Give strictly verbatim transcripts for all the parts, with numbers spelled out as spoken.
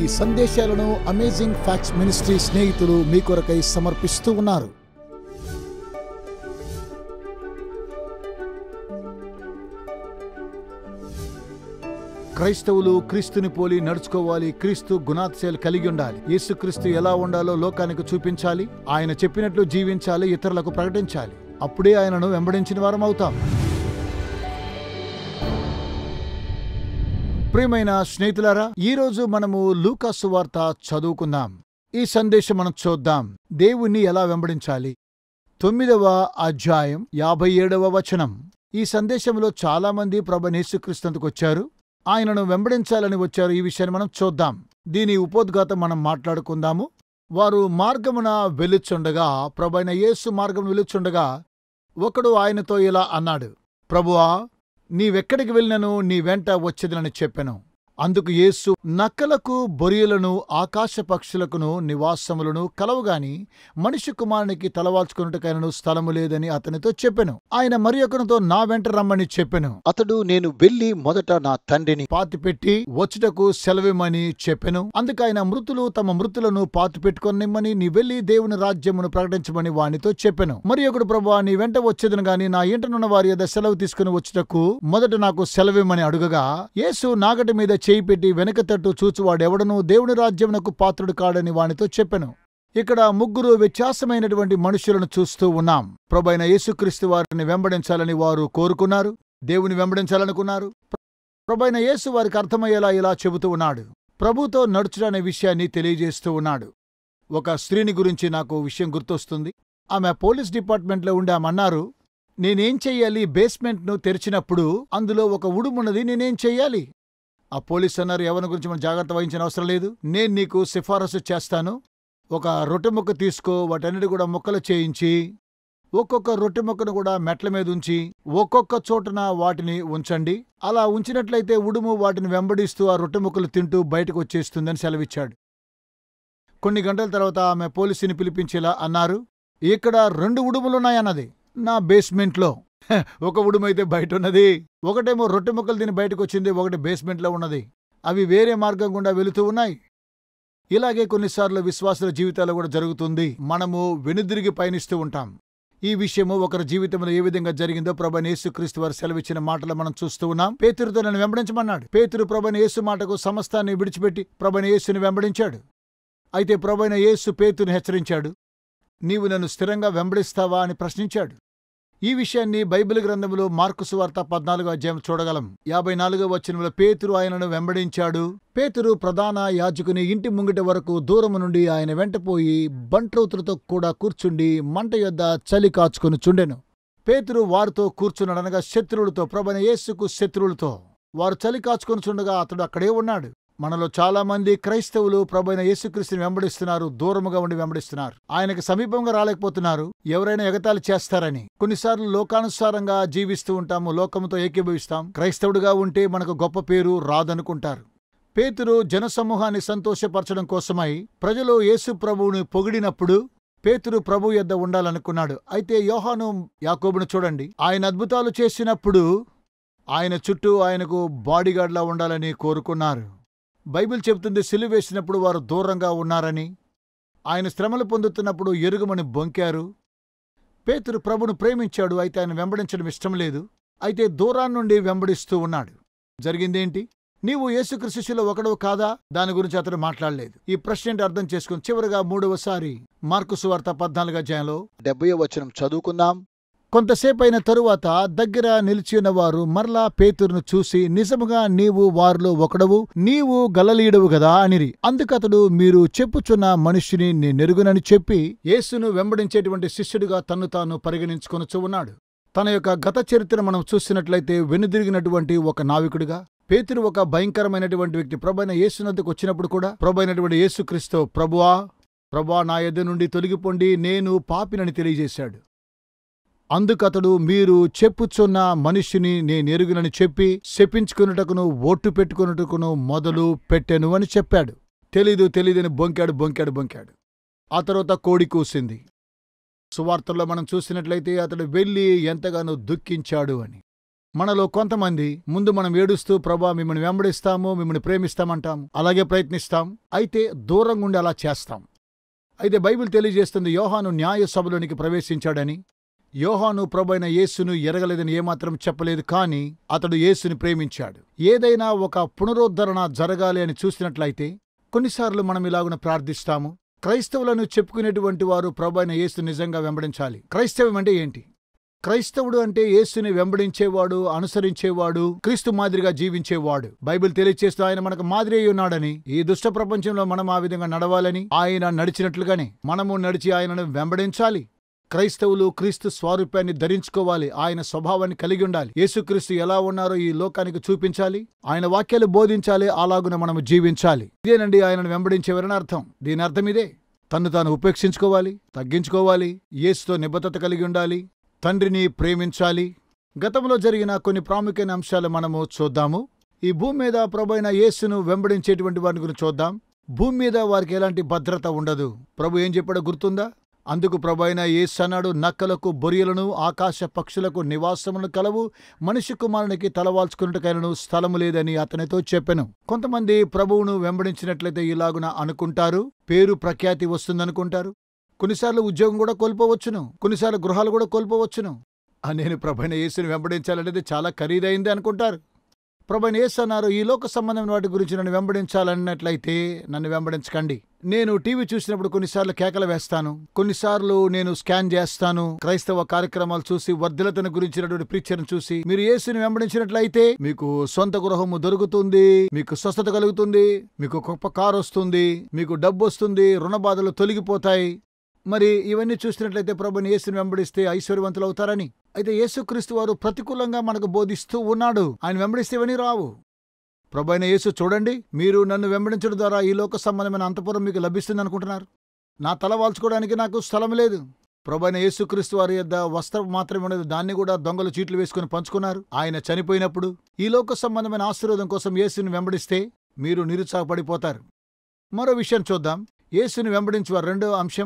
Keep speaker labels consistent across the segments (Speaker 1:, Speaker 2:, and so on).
Speaker 1: ఈ సందేశాలను amazing facts ministry స్నేహితులు మీ కొరకై సమర్పిస్తూ ఉన్నారు. క్రైస్తవులు క్రీస్తుని పోలి నడుచుకోవాలి. క్రీస్తు గుణాతిశయాలు కలిగి ఉండాలి. యేసుక్రీస్తు ఎలా ఉండాలో లోకానికి చూపించాలి. ఆయన చెప్పినట్లు జీవించాలి, ఇతరులకు ప్రకటించాలి. అప్పుడే ఆయనను వెంబడించిన వారం అవుతాం. ప్రియమైన స్నేహితులారా, ఈ రోజు మనము లూకా సువార్త చదువుకుందాం. ఈ సందేశం మనం చూద్దాం. దేవుణ్ణి ఎలా వెంబడించాలి. తొమ్మిదవ అధ్యాయం యాభై ఏడవ వచనం. ఈ సందేశంలో చాలా మంది ప్రభువైన యేసుక్రీస్తుకు వచ్చారు. ఆయనను వెంబడించాలని వచ్చారు. ఈ విషయాన్ని మనం చూద్దాం. దీని ఉపోద్ఘాతం మనం మాట్లాడుకుందాము. వారు మార్గమున వెలుచుండగా, ప్రభువైన యేసు మార్గం వెలుచుండగా ఒకడు ఆయనతో ఇలా అన్నాడు, ప్రభువా, నీవెక్కడికి వెళ్ళినను నీ వెంట వచ్చేదనని చెప్పెను. అందుకు యేసు, నక్కలకు బొరియలను ఆకాశ పక్షులకును నివాసములను కలవుగాని మనిషి కుమారునికి తలవాల్చుకున్నట్టుకైనను స్థలము లేదని అతనితో చెప్పెను. ఆయన మరి ఒకరితో నా వెంట రమ్మని చెప్పెను. అతడు, నేను వెళ్లి మొదట నా తండ్రిని పాతిపెట్టి వచ్చుటకు సెలవిమ్మని చెప్పెను. అందుకైన మృతులు తమ మృతులను పాతిపెట్టుకొనిమ్మని, నీ వెళ్లి దేవుని రాజ్యమును ప్రకటించమని వానితో చెప్పెను. మరి ఒకడు, ప్రభువా, నీ వెంట వచ్చేదను గాని నా ఇంటనున్న వారి యొద్ద సెలవు తీసుకుని వచ్చుటకు మొదట నాకు సెలవిమ్మని అడుగగా, యేసు నాగటి మీద చేయి పెట్టి వెనక తట్టు చూచువాడెవడనూ దేవుని రాజ్యమునకు పాత్రుడు కాడని వానితో చెప్పెను. ఇక్కడ ముగ్గురు వ్యత్యాసమైనటువంటి మనుషులను చూస్తూ ఉన్నాం. ప్రభువైన యేసుక్రీస్తు వారిని వెంబడించాలని వారు కోరుకున్నారు. దేవుని వెంబడించాలనుకున్నారు. ప్రభువైన యేసు వారికి అర్థమయ్యేలా ఇలా చెబుతూ ఉన్నాడు. ప్రభుతో నడుచుడనే విషయాన్ని తెలియజేస్తూ ఉన్నాడు. ఒక స్త్రీని గురించి నాకు విషయం గుర్తొస్తుంది. ఆమె పోలీస్ డిపార్ట్మెంట్లో ఉండి ఆమె అన్నారు, నేనేం చెయ్యాలి? బేస్మెంట్ను తెరిచినప్పుడు అందులో ఒక ఉడుమున్నది, నేనేం చెయ్యాలి? ఆ పోలీస్ అన్నారు, ఎవరి గురించి మనం జాగ్రత్త వహించిన అవసరం లేదు, నేను నీకు సిఫారసు చేస్తాను. ఒక రొట్టె ముక్క తీసుకో, వాటన్నిటి కూడా ముక్కలు చేయించి ఒక్కొక్క రొట్టె ముక్కను కూడా మెట్ల మీద ఉంచి ఒక్కొక్క చోటన వాటిని ఉంచండి. అలా ఉంచినట్లయితే ఉడుము వాటిని వెంబడిస్తూ ఆ రొట్టె ముక్కలు తింటూ బయటకు వచ్చేస్తుందని సెలవిచ్చాడు. కొన్ని గంటల తర్వాత ఆమె పోలీసుని పిలిపించేలా అన్నారు, ఇక్కడ రెండు ఉడుములున్నాయన్నది. నా బేస్మెంట్లో ఒక ఉడుమైతే బయట ఉన్నది, ఒకటేమో రొట్టె ముక్కలు తిని బయటకు వచ్చింది, ఒకటి బేస్మెంట్లో ఉన్నది. అవి వేరే మార్గం గుండా వెళుతూ ఉన్నాయి. ఇలాగే కొన్నిసార్లు విశ్వాసుల జీవితాల్లో కూడా జరుగుతుంది. మనము వెనుదిరిగి పయనిస్తూ ఉంటాం. ఈ విషయము ఒకరి జీవితంలో ఏ విధంగా జరిగిందో ప్రభువైన యేసుక్రీస్తు వారు సెలవిచ్చిన మాటలు మనం చూస్తూ ఉన్నాం. పేతురుతో నన్ను వెంబడించమన్నాడు. పేతురు ప్రభువైన యేసు మాటకు సమస్తాన్ని విడిచిపెట్టి ప్రభువైన యేసుని వెంబడించాడు. అయితే ప్రభువైన యేసు పేతురుని హెచ్చరించాడు. నీవు నన్ను స్థిరంగా వెంబడిస్తావా అని ప్రశ్నించాడు. ఈ విషయాన్ని బైబిల్ గ్రంథంలో మార్కు సువార్త పద్నాలుగో అధ్యాయం చూడగలం. యాభై నాలుగో వచనంలో పేతురు ఆయనను వెంబడించాడు. పేతురు ప్రధాన యాజకుని ఇంటి ముంగిట వరకు దూరము నుండి ఆయన వెంటపోయి బంట్రౌతులతో కూడా కూర్చుండి మంట యొద్ద చలి కాచుకుని చుండెను. పేతురు వారితో కూర్చున్నాడనగా శత్రువులతో, ప్రభువైన యేసుకు శత్రువులతో. వారు చలి కాచుకొని చుండగా అతడు అక్కడే ఉన్నాడు. మనలో చాలా మంది క్రైస్తవులు ప్రభువైన యేసుక్రీస్తుని వెంబడిస్తున్నారు, దూరముగా ఉండి వెంబడిస్తున్నారు. ఆయనకు సమీపంగా రాలేకపోతున్నారు. ఎవరైనా ఎగతాళి చేస్తారని. కొన్నిసార్లు లోకానుసారంగా జీవిస్తూ ఉంటాము, లోకముతో ఏకీభవిస్తాం. క్రైస్తవుడిగా ఉంటే మనకు గొప్ప పేరు రాదనుకుంటారు. పేతురు జనసమూహాన్ని సంతోషపరచడం కోసమై ప్రజలు యేసు ప్రభువుని పొగిడినప్పుడు పేతురు ప్రభు యొద్ద ఉండాలనుకున్నాడు. అయితే యోహాను యాకోబును చూడండి, ఆయన అద్భుతాలు చేసినప్పుడు ఆయన చుట్టూ ఆయనకు బాడీగార్డ్లా ఉండాలని కోరుకున్నారు. బైబిల్ చెబుతుంది, సిలువ వేసినప్పుడు వారు దూరంగా ఉన్నారని. ఆయన శ్రమలు పొందుతున్నప్పుడు ఎరుగుమని బొంకారు. పేతురు ప్రభును ప్రేమించాడు, అయితే ఆయన వెంబడించడం ఇష్టం లేదు. అయితే దూరాన్నుండి వెంబడిస్తూ ఉన్నాడు. జరిగిందేంటి? నీవు యేసుక్రీస్తు శిష్యుల్లో ఒకడవు కాదా? దాని గురించి అతడు మాట్లాడలేదు. ఈ ప్రశ్న ఏంటి అర్థం చేసుకుని చివరిగా మూడవసారి మార్కు సువార్త పద్నాలుగో అధ్యాయంలో డెబ్బై వచనం చదువుకుందాం. కొంతసేపైన తరువాత దగ్గర నిలిచియున్న వారు మరలా పేతురును చూసి, నిజముగా నీవు వారిలో ఒకడవు, నీవు గలిలయుడవు గదా అనిరి. అందుకతడు, మీరు చెప్పుచున్న మనిషిని నేనెరుగునని చెప్పి యేసును వెంబడించేటువంటి శిష్యుడిగా తన్ను తాను పరిగణించుకొనుచు ఉన్నాడు. తన యొక్క గత చరిత్ర మనం చూసినట్లయితే వెనుదిరిగినటువంటి ఒక నావికుడిగా పేతురు ఒక భయంకరమైనటువంటి వ్యక్తి. ప్రభువైన యేసునద్దకు వచ్చినప్పుడు కూడా ప్రభువైనటువంటి యేసుక్రీస్తు, ప్రభువా, ప్రభువా, నా యొద్ద నుండి తొలగిపోండి, నేను పాపినని తెలియజేశాడు. అందుకతడు, మీరు చెప్పుచున్న మనిషిని నేనెరుగునని చెప్పి శపించుకున్నటకును ఓట్టు పెట్టుకున్నటకును మొదలు పెట్టెను అని చెప్పాడు. తెలీదు తెలీదని బొంకాడు బొంకాడు బొంకాడు ఆ తర్వాత కోడి కూసింది. సువార్తల్లో మనం చూసినట్లయితే అతడు వెళ్ళి ఎంతగానో దుఃఖించాడు అని. మనలో కొంతమంది ముందు మనం ఏడుస్తూ ప్రభా మిమ్మల్ని వెంబడిస్తాము, మిమ్మల్ని ప్రేమిస్తామంటాము, అలాగే ప్రయత్నిస్తాం. అయితే దూరంగా ఉండి అలా చేస్తాం. అయితే బైబిల్ తెలియజేస్తుంది యోహాను న్యాయ సభలోనికి ప్రవేశించాడని. యోహాను ప్రభువైన యేసును ఎరగలేదని ఏమాత్రం చెప్పలేదు, కానీ అతడు యేసుని ప్రేమించాడు. ఏదైనా ఒక పునరుద్ధరణ జరగాలి అని చూసినట్లయితే కొన్నిసార్లు మనం ఇలాగున ప్రార్థిస్తాము. క్రైస్తవులను చెప్పుకునేటువంటి వారు ప్రభువైన యేసు నిజంగా వెంబడించాలి. క్రైస్తవం అంటే ఏంటి? క్రైస్తవుడు అంటే యేసుని వెంబడించేవాడు, అనుసరించేవాడు, క్రీస్తు మాదిరిగా జీవించేవాడు. బైబిల్ తెలియచేస్తూ ఆయన మనకు మాదిరి అయి ఉన్నాడని, ఈ దుష్ట ప్రపంచంలో మనం ఆ విధంగా నడవాలని, ఆయన నడిచినట్లుగానే మనము నడిచి ఆయనను వెంబడించాలి. క్రైస్తవులు క్రీస్తు స్వారూప్యాన్ని ధరించుకోవాలి, ఆయన స్వభావాన్ని కలిగి ఉండాలి. యేసుక్రీస్తు ఎలా ఉన్నారో ఈ లోకానికి చూపించాలి, ఆయన వాక్యాలు బోధించాలి, అలాగున మనము జీవించాలి. ఇదేనండి ఆయనను వెంబడించేవారని అర్థం. దీని అర్థం ఇదే. తన్ను తాను ఉపేక్షించుకోవాలి, తగ్గించుకోవాలి, యేసుతో నిబద్ధత కలిగి ఉండాలి, తండ్రిని ప్రేమించాలి. గతంలో జరిగిన కొన్ని ప్రాముఖ్యమైన అంశాలు మనము చూద్దాము. ఈ భూమి మీద ప్రభువైన యేసును వెంబడించేటువంటి వారిని గురించి చూద్దాం. భూమి మీద వారికి ఎలాంటి భద్రత ఉండదు. ప్రభు ఏం చెప్పాడో గుర్తుందా? అందుకు ప్రభువైన యేసు అన్నాడు, నక్కలకు బొరియలను, ఆకాశ పక్షులకు నివాసములను కలవు, మనిషి కుమారునికి తలవాల్చుకున్నట్టుకైనను స్థలము లేదని అతనితో చెప్పెను. కొంతమంది ప్రభువును వెంబడించినట్లయితే ఇలాగున అనుకుంటారు, పేరు ప్రఖ్యాతి వస్తుందనుకుంటారు. కొన్నిసార్లు ఉద్యోగం కూడా కోల్పోవచ్చును, కొన్నిసార్లు గృహాలు కూడా కోల్పోవచ్చును. నేను ప్రభువైన యేసుని వెంబడించాలనేది చాలా ఖరీదైంది అనుకుంటారు. ప్రభువైన యేసు అన్నారు, ఈ లోక సంబంధమైన వాటి గురించి నన్ను వెంబడించాలన్నట్లయితే నన్ను వెంబడించకండి. నేను టీవీ చూసినప్పుడు కొన్నిసార్లు కేకలు వేస్తాను, కొన్నిసార్లు నేను స్కాన్ చేస్తాను. క్రైస్తవ కార్యక్రమాలు చూసి, వర్ధిలతను గురించినటువంటి ప్రీచర్ను చూసి, మీరు యేసుని వెంబడించినట్లయితే మీకు సొంత గృహము దొరుకుతుంది, మీకు స్వస్థత కలుగుతుంది, మీకు గొప్ప కారు వస్తుంది, మీకు డబ్బు వస్తుంది, రుణ బాధలు తొలగిపోతాయి. మరి ఇవన్నీ చూసినట్లయితే ప్రభువుని యేసుని వెంబడిస్తే ఐశ్వర్యవంతులు అవుతారని. అయితే యేసుక్రీస్తు వారు ప్రతికూలంగా మనకు బోధిస్తూ ఉన్నాడు. ఆయన వెంబడిస్తే ఇవన్నీ రావు. ప్రభువైన యేసు, చూడండి, మీరు నన్ను వెంబడించడం ద్వారా ఈ లోక సంబంధమైన అంతఃపురం మీకు లభిస్తుంది అనుకుంటున్నారు. నా తల వాల్చుకోవడానికి నాకు స్థలం లేదు. ప్రభువైన యేసుక్రీస్తు వారి యొద్ద వస్త్రం మాత్రమే ఉండదు, దాన్ని కూడా దొంగలు చీట్లు వేసుకుని పంచుకున్నారు. ఆయన చనిపోయినప్పుడు ఈ లోక సంబంధమైన ఆశీర్వాదం కోసం యేసుని వెంబడిస్తే మీరు నిరుత్సాహపడిపోతారు. మరో విషయం చూద్దాం. యేసుని వెంబడించేవారు రెండో అంశం,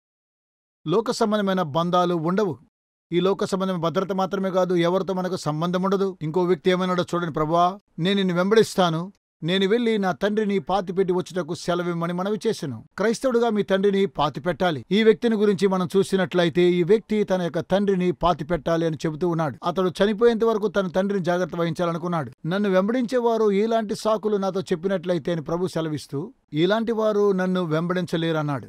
Speaker 1: లోక సంబంధమైన బంధాలు ఉండవు. ఈ లోక సంబంధమైన భద్రత మాత్రమే కాదు, ఎవరితో మనకు సంబంధం ఉండదు. ఇంకో వ్యక్తి ఏమైనాడో చూడండి, ప్రభువా నేను నిన్ను వెంబడిస్తాను, నేను వెళ్ళి నా తండ్రిని పాతిపెట్టి వచ్చుటకు సెలవిమ్మని మనవి చేశాను. క్రైస్తవుడుగా మీ తండ్రిని పాతిపెట్టాలి. ఈ వ్యక్తిని గురించి మనం చూసినట్లయితే ఈ వ్యక్తి తన యొక్క తండ్రిని పాతిపెట్టాలి అని చెబుతూ ఉన్నాడు. అతడు చనిపోయేంత వరకు తన తండ్రిని జాగ్రత్త వహించాలనుకున్నాడు. నన్ను వెంబడించేవారు ఇలాంటి సాకులు నాతో చెప్పినట్లయితే అని ప్రభు సెలవిస్తూ, ఇలాంటి వారు నన్ను వెంబడించలేరన్నాడు.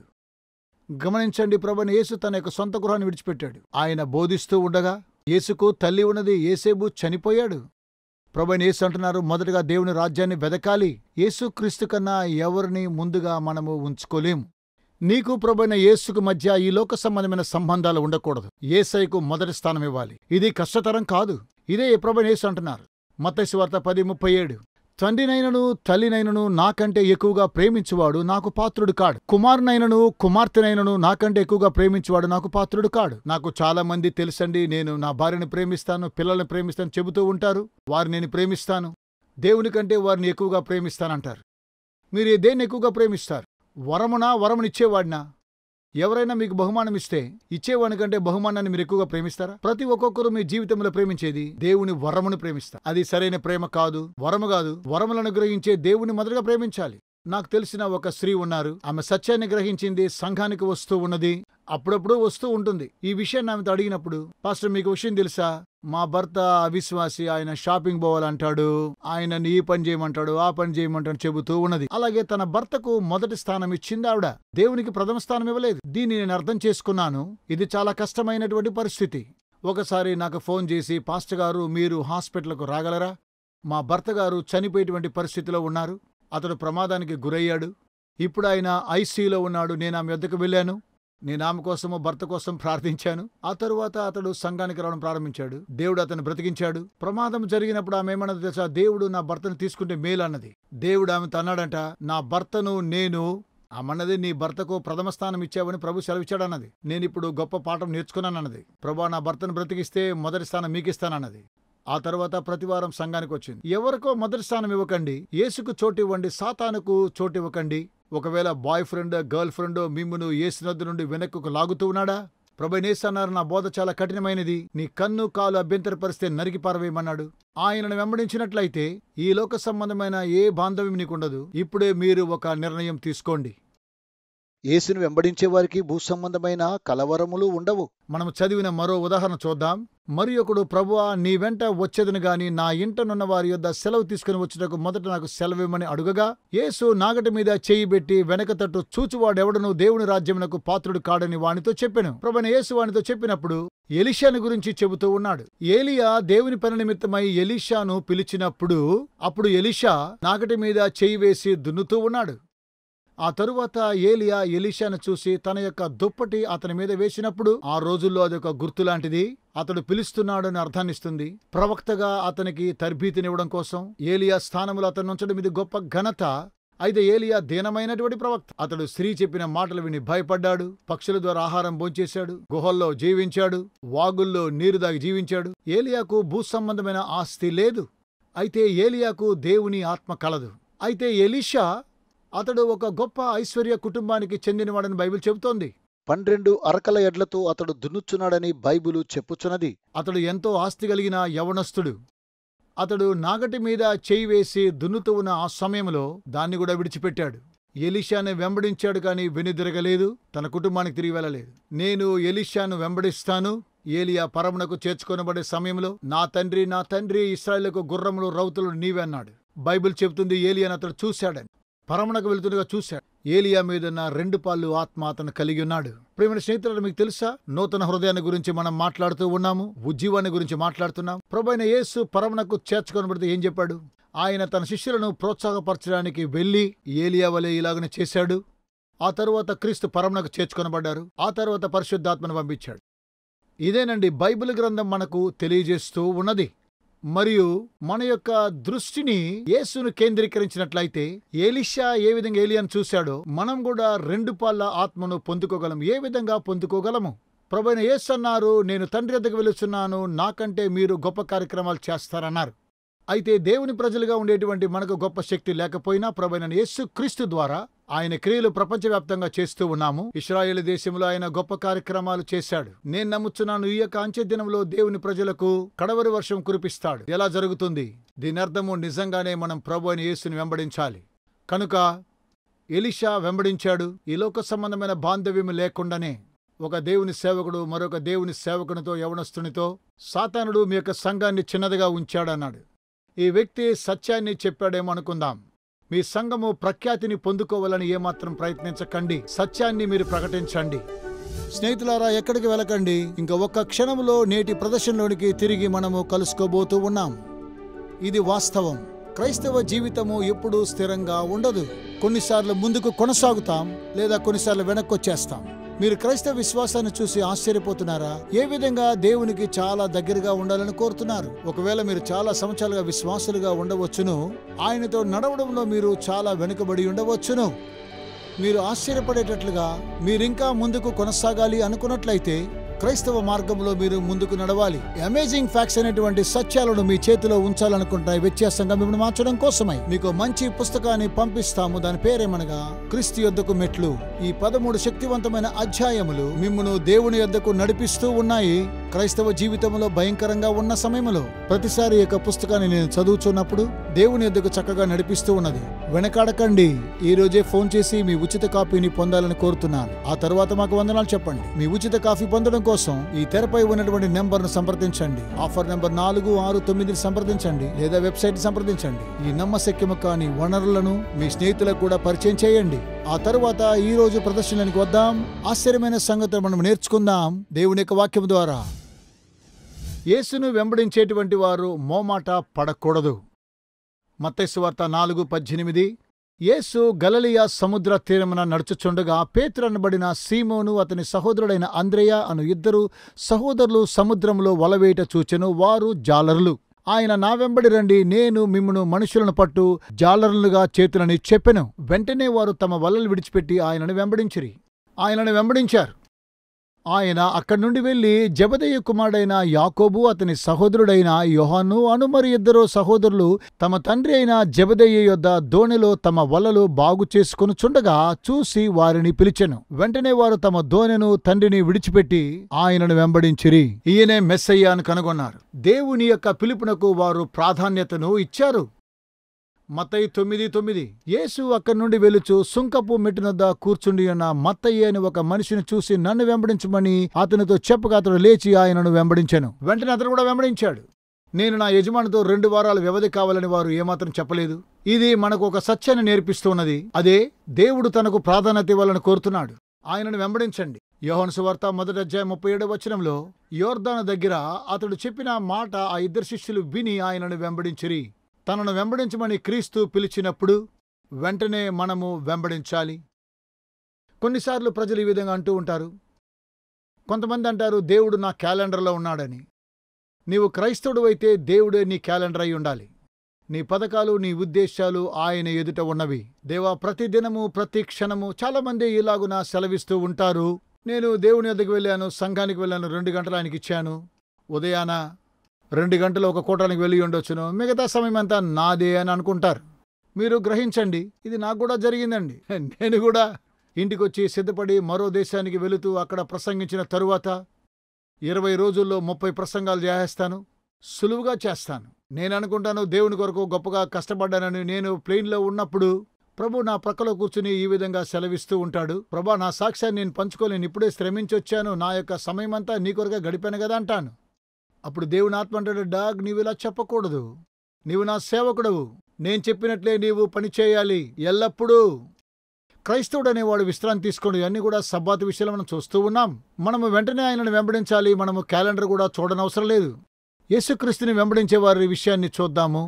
Speaker 1: గమనించండి, ప్రభువైన యేసు తన యొక్క సొంత గృహాన్ని విడిచిపెట్టాడు. ఆయన బోధిస్తూ ఉండగా యేసుకు తల్లి ఉన్నది, యేసేబు చనిపోయాడు. ప్రభువైన యేసు అంటున్నారు, మొదటగా దేవుని రాజ్యాన్ని వెదకాలి. యేసు క్రీస్తు కన్నా ఎవరిని ముందుగా మనము ఉంచుకోలేము. నీకు ప్రభువైన యేసుకు మధ్య ఈ లోక సంబంధమైన సంబంధాలు ఉండకూడదు. యేసయ్యకు మొదటి స్థానం ఇవ్వాలి. ఇది కష్టతరం కాదు. ఇదే ప్రభువైన యేసు అంటున్నారు. మత్తయి సువార్త పది ముప్పై ఏడు. తండ్రినైనను తల్లినైనను నాకంటే ఎక్కువగా ప్రేమించువాడు నాకు పాత్రుడు కాడు. కుమారునైనను కుమార్తెనైనను నాకంటే ఎక్కువగా ప్రేమించువాడు నాకు పాత్రుడు కాడు. నాకు చాలా మంది తెలుసండి, నేను నా భార్యను ప్రేమిస్తాను, పిల్లల్ని ప్రేమిస్తాను చెబుతూ ఉంటారు. వారిని నేను ప్రేమిస్తాను, దేవుని కంటే వారిని ఎక్కువగా ప్రేమిస్తానంటారు. మీరు దేన్ని ఎక్కువగా ప్రేమిస్తారు? వరమునా, వరమునిచ్చేవాడినా? ఎవరైనా మీకు బహుమానం ఇస్తే ఇచ్చేవాడి కంటే బహుమానాన్ని మీరు ఎక్కువగా ప్రేమిస్తారా? ప్రతి ఒక్కొక్కరు మీ జీవితంలో ప్రేమించేది దేవుని వరమును ప్రేమిస్తారు. అది సరైన ప్రేమ కాదు, వరము కాదు. వరములను గ్రహించే దేవుని మొదటగా ప్రేమించాలి. నాకు తెలిసిన ఒక స్త్రీ ఉన్నారు. ఆమె సత్యాన్ని గ్రహించింది, సంఘానికి వస్తూ ఉన్నది, అప్పుడప్పుడు వస్తూ ఉంటుంది. ఈ విషయాన్ని ఆమెతో అడిగినప్పుడు, పాస్టర్ మీకు విషయం తెలుసా, మా భర్త అవిశ్వాసి, ఆయన షాపింగ్ పోవాలంటాడు, ఆయనని ఈ పని చేయమంటాడు, ఆ పని చేయమంటాడు చెబుతూ ఉన్నది. అలాగే తన భర్తకు మొదటి స్థానం ఇచ్చింది ఆవిడ, దేవునికి ప్రథమ స్థానం ఇవ్వలేదు. దీన్ని నేను అర్థం చేసుకున్నాను. ఇది చాలా కష్టమైనటువంటి పరిస్థితి. ఒకసారి నాకు ఫోన్ చేసి, పాస్టర్ గారు మీరు హాస్పిటల్కు రాగలరా, మా భర్త గారు చనిపోయేటువంటి పరిస్థితిలో ఉన్నారు, అతడు ప్రమాదానికి గురయ్యాడు, ఇప్పుడు ఆయన ఐసీయూలో ఉన్నాడు. నేను ఆమె వద్దకు వెళ్ళాను, నేను ఆమె కోసము భర్త కోసం ప్రార్థించాను. ఆ తరువాత అతడు సంఘానికి రావడం ప్రారంభించాడు. దేవుడు అతను బ్రతికించాడు. ప్రమాదం జరిగినప్పుడు ఆమె ఏమన్నది తెలుసా? దేవుడు నా భర్తను తీసుకుంటే మేలు అన్నది. దేవుడు ఆమెతో అన్నాడంట, నా భర్తను నేను ఆమన్నది నీ భర్తకు ప్రథమ స్థానం ఇచ్చావని ప్రభు సెలవిచ్చాడన్నది. నేను ఇప్పుడు గొప్ప పాఠం నేర్చుకున్నానన్నది. ప్రభు నా భర్తను బ్రతికిస్తే మొదటి స్థానం మీకిస్తానన్నది. ఆ తర్వాత ప్రతివారం సంఘానికి వచ్చింది. ఎవరికో మొదటి స్థానం ఇవ్వకండి, యేసుకు చోటు ఇవ్వండి, సాతానుకు చోటు ఇవ్వకండి. ఒకవేళ బాయ్ ఫ్రెండ్ గర్ల్ ఫ్రెండ్ మిమ్మును యేసు నద్దు నుండి వెనక్కు లాగుతూ ఉన్నాడా, ప్రభువైన అన్నారు, నా బోధ చాలా కఠినమైనది, నీ కన్ను కాలు అభ్యంతరపరిస్తే నరికి పారవేయమన్నాడు. ఆయనను వెంబడించినట్లయితే ఈ లోక సంబంధమైన ఏ బాంధవ్యం నీకుండదు. ఇప్పుడే మీరు ఒక నిర్ణయం తీసుకోండి.
Speaker 2: యేసును వెంబడించే వారికి భూసంబంధమైన కలవరములు ఉండవు.
Speaker 1: మనం చదివిన మరో ఉదాహరణ చూద్దాం. మరి ఒకడు, ప్రభువా, నీ వెంట వచ్చేదను గాని నా ఇంటనున్న వారి యొద్ద సెలవు తీసుకుని వచ్చుటకు మొదట నాకు సెలవిమ్మని అడుగగా, యేసు నాగటి మీద చేయి పెట్టి వెనక తట్టు చూచువాడెవడను దేవుని రాజ్యమునకు పాత్రుడు కాడని వానితో చెప్పెను. ప్రభువైన యేసు వానితో చెప్పినప్పుడు ఎలీషాను గురించి చెబుతూ ఉన్నాడు. ఏలియా దేవుని పని నిమిత్తమై ఎలీషాను పిలిచినప్పుడు అప్పుడు ఎలీషా నాగటి మీద చేయి వేసి దున్నుతూ ఉన్నాడు. ఆ తరువాత ఏలియా ఎలీషాను చూసి తన యొక్క దుప్పటి అతని మీద వేసినప్పుడు ఆ రోజుల్లో అదొక గుర్తులాంటిది. అతడు పిలుస్తున్నాడని అర్థాన్నిస్తుంది. ప్రవక్తగా అతనికి తర్బీతినివ్వడం కోసం ఏలియా స్థానంలో అతను ఉంచడం ఇది గొప్ప ఘనత. అయితే ఏలియా దీనమైనటువంటి ప్రవక్త. అతడు స్త్రీ చెప్పిన మాటలు విని భయపడ్డాడు. పక్షుల ద్వారా ఆహారం భోంచేశాడు. గుహల్లో జీవించాడు. వాగుల్లో నీరు దాగి జీవించాడు. ఏలియాకు భూసంబంధమైన ఆస్తి లేదు. అయితే ఏలియాకు దేవుని ఆత్మ కలదు. అయితే ఎలీషా అతడు ఒక గొప్ప ఐశ్వర్య కుటుంబానికి చెందినవాడని బైబిల్ చెబుతోంది.
Speaker 2: పన్నెండు అరకల ఎడ్లతో అతడు దున్నుచున్నాడని బైబిలు చెప్పుచున్నది.
Speaker 1: అతడు ఎంతో ఆస్తి కలిగిన యవనస్తుడు. అతడు నాగటి మీద చేయి వేసి దున్నుతూ ఉన్న ఆ సమయంలో దాన్ని కూడా విడిచిపెట్టాడు. ఎలీషాను వెంబడించాడు కానీ వెనుదిరగలేదు. తన కుటుంబానికి తిరిగి వెళ్ళలేదు. నేను ఎలీషాను వెంబడిస్తాను. ఏలియా పరమునకు చేర్చుకొనబడే సమయంలో, నా తండ్రి నా తండ్రి, ఇశ్రాయేలుకు గుర్రములు రౌతులు నీవే అన్నాడు. బైబిల్ చెబుతుంది ఏలియాను అతడు చూశాడని. పరమునకు వెళుతుండగా చూశాడు. ఏలియా మీదున్న రెండు పాళ్ళు ఆత్మ అతను కలిగి ఉన్నాడు. ప్రియమైన స్నేహితులు, మీకు తెలుసా, నూతన హృదయాన్ని గురించి మనం మాట్లాడుతూ ఉన్నాము. ఉజ్జీవాన్ని గురించి మాట్లాడుతున్నాం. ప్రభువైన యేసు పరమునకు చేర్చుకొనబడితే ఏం చెప్పాడు? ఆయన తన శిష్యులను ప్రోత్సాహపరచడానికి వెళ్లి ఏలియా వలె ఇలాగనే చేశాడు. ఆ తరువాత క్రీస్తు పరమునకు చేర్చుకొనబడ్డారు. ఆ తరువాత పరిశుద్ధాత్మను పంపించాడు. ఇదేనండి బైబిల్ గ్రంథం మనకు తెలియజేస్తూ ఉన్నది. మరియు మన యొక్క దృష్టిని యేసును కేంద్రీకరించినట్లయితే ఎలీషా ఏ విధంగా ఏలియాను చూశాడో మనం కూడా రెండు పాళ్ళ ఆత్మను పొందుకోగలం. ఏ విధంగా పొందుకోగలము? ప్రభువైన యేసు అన్నారు, నేను తండ్రి వద్దకు వెళుచున్నాను, నాకంటే మీరు గొప్ప కార్యక్రమాలు చేస్తారన్నారు. అయితే దేవుని ప్రజలుగా ఉండేటువంటి మనకు గొప్ప శక్తి లేకపోయినా ప్రభువైన యేసు క్రీస్తు ద్వారా ఆయన క్రియలు ప్రపంచవ్యాప్తంగా చేస్తూ ఉన్నాము. ఇశ్రాయేలు దేశంలో ఆయన గొప్ప కార్యక్రమాలు చేశాడు. నేను నమ్ముచున్నాను, ఈ యొక్క అంచె దినంలో దేవుని ప్రజలకు కడవరి వర్షం కురిపిస్తాడు. ఎలా జరుగుతుంది? దీని అర్థము నిజంగానే మనం ప్రభువైన యేసుని వెంబడించాలి. కనుక ఎలీషా వెంబడించాడు. ఈ లోక సంబంధమైన బాంధవ్యం లేకుండానే ఒక దేవుని సేవకుడు మరొక దేవుని సేవకునితో, యవనస్తునితో, సాతానుడు మీ యొక్క సంఘాన్ని చిన్నదిగా ఉంచాడన్నాడు. ఈ వ్యక్తి సత్యాన్ని చెప్పాడేమో అనుకుందాం. మీ సంఘము ప్రఖ్యాతిని పొందుకోవాలని ఏమాత్రం ప్రయత్నించకండి. సత్యాన్ని మీరు ప్రకటించండి. స్నేహితులారా, ఎక్కడికి వెళ్ళకండి. ఇంకా ఒక్క క్షణంలో నేటి ప్రదర్శనలోనికి తిరిగి మనము కలుసుకోబోతూ ఉన్నాం. ఇది వాస్తవం. క్రైస్తవ జీవితము ఎప్పుడూ స్థిరంగా ఉండదు. కొన్నిసార్లు ముందుకు కొనసాగుతాం, లేదా కొన్నిసార్లు వెనక్కొచ్చేస్తాం. మీరు క్రైస్తవ విశ్వాసాన్ని చూసి ఆశ్చర్యపోతున్నారా? ఏ విధంగా దేవునికి చాలా దగ్గరగా ఉండాలని కోరుతున్నారు? ఒకవేళ మీరు చాలా సంవత్సరాలుగా విశ్వాసులుగా ఉండవచ్చును. ఆయనతో నడవడంలో మీరు చాలా వెనుకబడి ఉండవచ్చును. మీరు ఆశ్చర్యపడేటట్లుగా మీరింకా ముందుకు కొనసాగాలి అనుకున్నట్లయితే క్రైస్తవ మార్గంలో మీరు ముందుకు నడవాలి. అమేజింగ్ ఫ్యాక్ట్స్ అనేటువంటి సత్యాలను మీ చేతిలో ఉంచాలనుకుంటున్న వ్యత్యాసంగా మిమ్మల్ని మార్చడం కోసమై మీకు మంచి పుస్తకాన్ని పంపిస్తాము. దాని పేరేమనగా క్రీస్తు యొద్దకు మెట్లు. ఈ పదమూడు శక్తివంతమైన అధ్యాయములు మిమ్మును దేవుని యొద్దకు నడిపిస్తూ ఉన్నాయి. క్రైస్తవ జీవితంలో భయంకరంగా ఉన్న సమయంలో ప్రతిసారి యొక్క పుస్తకాన్ని నేను చదువుతున్నప్పుడు దేవుని యొద్దకు చక్కగా నడిపిస్తూ ఉన్నది. వెనకాడకండి. ఈ రోజే ఫోన్ చేసి మీ ఉచిత కాపీని పొందాలని కోరుతున్నాను. ఆ తర్వాత మాకు వందనాలు చెప్పండి. మీ ఉచిత కాపీ పొందడం కోసం ఈ తెరపై ఉన్నటువంటి నెంబర్ను సంప్రదించండి. ఆఫర్ నెంబర్ నాలుగు ఆరు తొమ్మిదిని సంప్రదించండి, లేదా వెబ్సైట్ సంప్రదించండి. ఈ నమ్మశక్యము కాని వనరులను మీ స్నేహితులకు కూడా పరిచయం చేయండి. ఆ తరువాత ఈ రోజు ప్రదర్శనకి వద్దాం. ఆశ్చర్యమైన సంగతులు మనం నేర్చుకుందాం దేవుని యొక్క వాక్యం ద్వారా. యేసును వెంబడించేటువంటి వారు మోమాట పడకూడదు. మత్తయి సువార్త నాలుగు పద్దెనిమిది. యేసు గలిలయ సముద్ర తీరమున నడుచుచుండగా పేతురు అనబడిన సీమోను అతని సహోదరుడైన అంద్రెయ అను ఇద్దరు సహోదరులు సముద్రంలో వలవేట చూచెను. వారు జాలరులు. ఆయన నా వెంబడి రండి, నేను మిమ్మును మనుషులను పట్టు జాలరులుగా చేతులని చెప్పెను. వెంటనే వారు తమ వలలు విడిచిపెట్టి ఆయనను వెంబడించిరి. ఆయనను వెంబడించారు. ఆయన అక్కడి నుండి వెళ్లి జెబెదయి కుమారుడైన యాకోబు, అతని సహోదరుడైన యోహాను అను మరి ఇద్దరు సహోదరులు తమ తండ్రి అయిన జెబెదయి యొద్ద దోణిలో తమ వలలు బాగు చేసుకొనుచుండగా చూసి వారిని పిలిచెను. వెంటనే వారు తమ దోణెను తండ్రిని విడిచిపెట్టి ఆయనను వెంబడించిరి. ఈయనే మెస్సయ్య అని కనుగొన్నారు. దేవుని యొక్క పిలుపునకు వారు ప్రాధాన్యతను ఇచ్చారు. మత్తయి తొమ్మిది తొమ్మిది. యేసు అక్కడి నుండి వెలుచు సుంకపు మెట్టునొద్ద కూర్చుండి ఉన్న మత్తయి అని ఒక మనిషిని చూసి నన్ను వెంబడించమని అతనితో చెప్పగా అతడు లేచి ఆయనను వెంబడించెను. వెంటనే అతను కూడా వెంబడించాడు. నేను నా యజమానితో రెండు వారాల వ్యవధి కావాలని వారు ఏమాత్రం చెప్పలేదు. ఇది మనకు ఒక సత్యాన్ని నేర్పిస్తున్నది. అదే దేవుడు తనకు ప్రాధాన్యత ఇవ్వాలని కోరుతున్నాడు. ఆయనను వెంబడించండి. యోహాను సువార్త మొదటి అధ్యాయం ముప్పై ఏడవ వచనంలో యోర్దాను దగ్గర అతడు చెప్పిన మాట ఆ ఇద్దరు శిష్యులు విని ఆయనను వెంబడించిరి. తనను వెంబడించమని క్రీస్తు పిలిచినప్పుడు వెంటనే మనము వెంబడించాలి. కొన్నిసార్లు ప్రజలు ఈ విధంగా అంటూ ఉంటారు. కొంతమంది అంటారు, దేవుడు నా క్యాలెండర్లో ఉన్నాడని. నీవు క్రైస్తవుడు అయితే దేవుడే నీ క్యాలెండర్ అయి ఉండాలి. నీ పథకాలు, నీ ఉద్దేశాలు ఆయన ఎదుట ఉన్నవి. దేవా, ప్రతి దినము ప్రతి క్షణము చాలామంది ఇలాగున సెలవిస్తూ ఉంటారు. నేను దేవుని వద్దకు వెళ్ళాను, సంఘానికి వెళ్ళాను, రెండు గంటలు ఆయనకి ఇచ్చాను. ఉదయాన రెండు గంటలు ఒక కూటానికి వెళ్ళి ఉండొచ్చును, మిగతా సమయం అంతా నాదే అని అనుకుంటారు. మీరు గ్రహించండి, ఇది నాకు కూడా జరిగిందండి. నేను కూడా ఇంటికొచ్చి సిద్ధపడి మరో దేశానికి వెళుతూ అక్కడ ప్రసంగించిన తరువాత ఇరవై రోజుల్లో ముప్పై ప్రసంగాలు చేస్తాను, సులువుగా చేస్తాను. నేను అనుకుంటాను దేవుని కొరకు గొప్పగా కష్టపడ్డానని. నేను ప్లేన్లో ఉన్నప్పుడు ప్రభు నా ప్రక్కలో కూర్చుని ఈ విధంగా సెలవిస్తూ ఉంటాడు. ప్రభా, నా సాక్ష్యాన్ని నేను పంచుకోలేను, ఇప్పుడే శ్రమించి వచ్చాను, నా యొక్క సమయమంతా నీ కొరగా గడిపాను కదా అంటాను. అప్పుడు దేవుని ఆత్మ అంటాడు, డాగ్, నీవు ఇలా చెప్పకూడదు, నీవు నా సేవకుడవు, నేను చెప్పినట్లే నీవు పని చేయాలి ఎల్లప్పుడూ. క్రైస్తవుడు అనేవాడు విశ్రాంతి తీసుకోండి. ఇవన్నీ కూడా సబ్బాతు విషయాలు మనం చూస్తూ ఉన్నాం. మనము వెంటనే ఆయనను వెంబడించాలి. మనము క్యాలెండర్ కూడా చూడనవసరం లేదు. యేసుక్రీస్తుని వెంబడించే వారి విషయాన్ని చూద్దాము.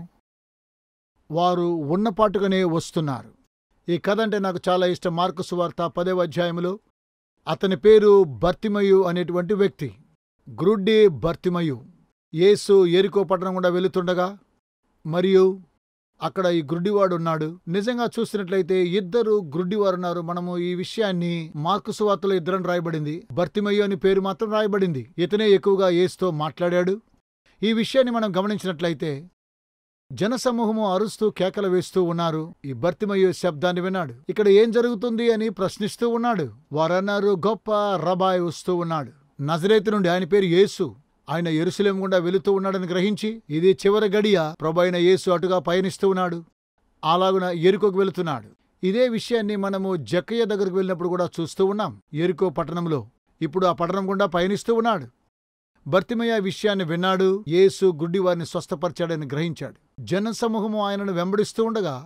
Speaker 1: వారు ఉన్నపాటుగానే వస్తున్నారు. ఈ కథ అంటే నాకు చాలా ఇష్టం. మార్కు సువార్త పదవ అధ్యాయములో అతని పేరు బర్తిమయు అనేటువంటి వ్యక్తి, గ్రుడ్డి బర్తిమయు. యేసు యెరికో పట్టణం గుండా వెళుతుండగా మరియు అక్కడ ఈ గ్రుడ్డివాడు ఉన్నాడు. నిజంగా చూసినట్లయితే ఇద్దరు గ్రుడ్డివారున్నారు. మనము ఈ విషయాన్ని మార్కు సువార్తలో ఇద్దరని రాయబడింది, బర్తిమయు అని పేరు మాత్రం రాయబడింది. ఇతనే ఎక్కువగా యేసుతో మాట్లాడాడు. ఈ విషయాన్ని మనం గమనించినట్లయితే జనసమూహము అరుస్తూ కేకలు వేస్తూ ఉన్నారు. ఈ బర్తిమయు శబ్దాన్ని విన్నాడు. ఇక్కడ ఏం జరుగుతుంది అని ప్రశ్నిస్తూ ఉన్నాడు. వారన్నారు, గొప్ప రబాయ్ వస్తూ ఉన్నాడు నజరేతు నుండి, ఆయన పేరు యేసు. ఆయన యెరూషలేము గుండా వెళుతూ ఉన్నాడని గ్రహించి ఇది చివరి గడియ, ప్రభు అయిన యేసు అటుగా పయనిస్తూ ఉన్నాడు. అలాగున యెరికోకు వెళుతున్నాడు. ఇదే విషయాన్ని మనము జక్కయ్య దగ్గరకు వెళ్ళినప్పుడు కూడా చూస్తూ ఉన్నాం. యెరికో పట్టణంలో ఇప్పుడు ఆ పట్టణం గుండా పయనిస్తూ ఉన్నాడు. బర్తిమయ్య విషయాన్ని విన్నాడు. యేసు గుడ్డివారిని స్వస్థపరిచాడని గ్రహించాడు. జనసమూహము ఆయనను వెంబడిస్తూ ఉండగా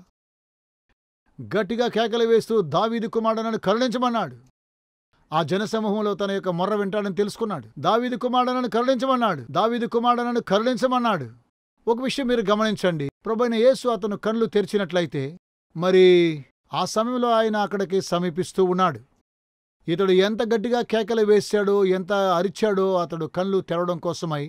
Speaker 1: గట్టిగా కేకలు వేస్తూ దావీదు కుమారుడనను కరుణించమన్నాడు. ఆ జనసమూహంలో తన యొక్క మొర్ర వింటాడని తెలుసుకున్నాడు. దావీదు కుమారుడనను కరుణించమన్నాడు, దావీదు కుమారుడనను కరుణించమన్నాడు. ఒక విషయం మీరు గమనించండి. ప్రభువైన యేసు అతను కళ్ళు తెరిచినట్లయితే మరి ఆ సమయంలో ఆయన అక్కడికి సమీపిస్తూ ఉన్నాడు. ఇతడు ఎంత గట్టిగా కేకలు వేశాడో, ఎంత అరిచాడో అతడు కళ్ళు తెరవడం కోసమై.